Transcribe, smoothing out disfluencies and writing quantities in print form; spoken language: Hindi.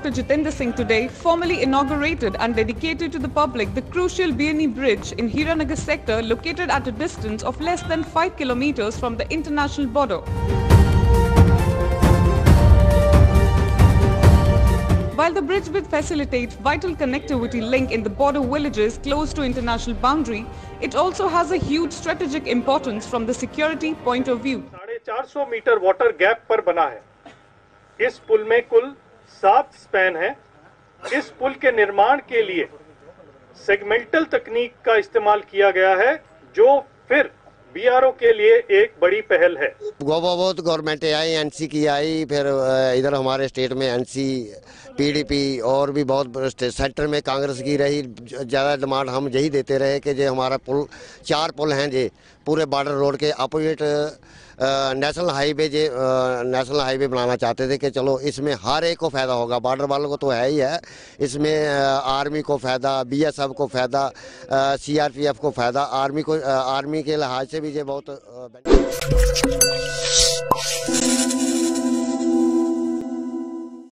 Dr. Jitendra Singh today formally inaugurated and dedicated to the public the crucial BNE Bridge in Hiranagar sector located at a distance of less than 5 kilometers from the international border. While the bridge will facilitate vital connectivity link in the border villages close to international boundary, it also has a huge strategic importance from the security point of view. 450 metre water gap पर बना है। इस पुल में कुल 7 स्पैन है। इस पुल के निर्माण के लिए सेगमेंटल तकनीक का इस्तेमाल किया गया है, जो फिर बीआरओ के लिए एक बड़ी पहल है। बहुत गवर्नमेंट आई, एनसी की आई, फिर इधर हमारे स्टेट में एनसी, पीडीपी और भी बहुत सेंटर में कांग्रेस की रही। ज़्यादा डिमांड हम यही देते रहे कि जो हमारा पुल 4 पुल हैं जे पूरे बॉर्डर रोड के अपोजिट नेशनल हाईवे बनाना चाहते थे कि चलो इसमें हर एक को फ़ायदा होगा। बॉर्डर वालों को तो है ही है, इसमें आर्मी को फ़ायदा, बीएसएफ को फ़ायदा, सीआरपीएफ को फ़ायदा, आर्मी के लिहाज से भी ये बहुत